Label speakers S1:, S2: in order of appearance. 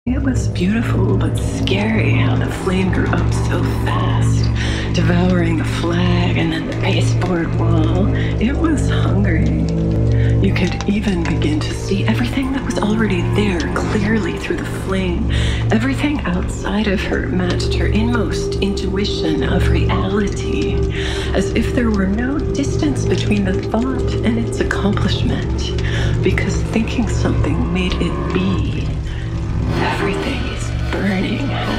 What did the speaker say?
S1: It was beautiful but scary how the flame grew up so fast, devouring the flag and then the baseboard wall. It was hungry. You could even begin to see everything that was already there clearly through the flame. Everything outside of her matched her inmost intuition of reality, as if there were no distance between the thought and its accomplishment, because thinking something made it be. Everything is burning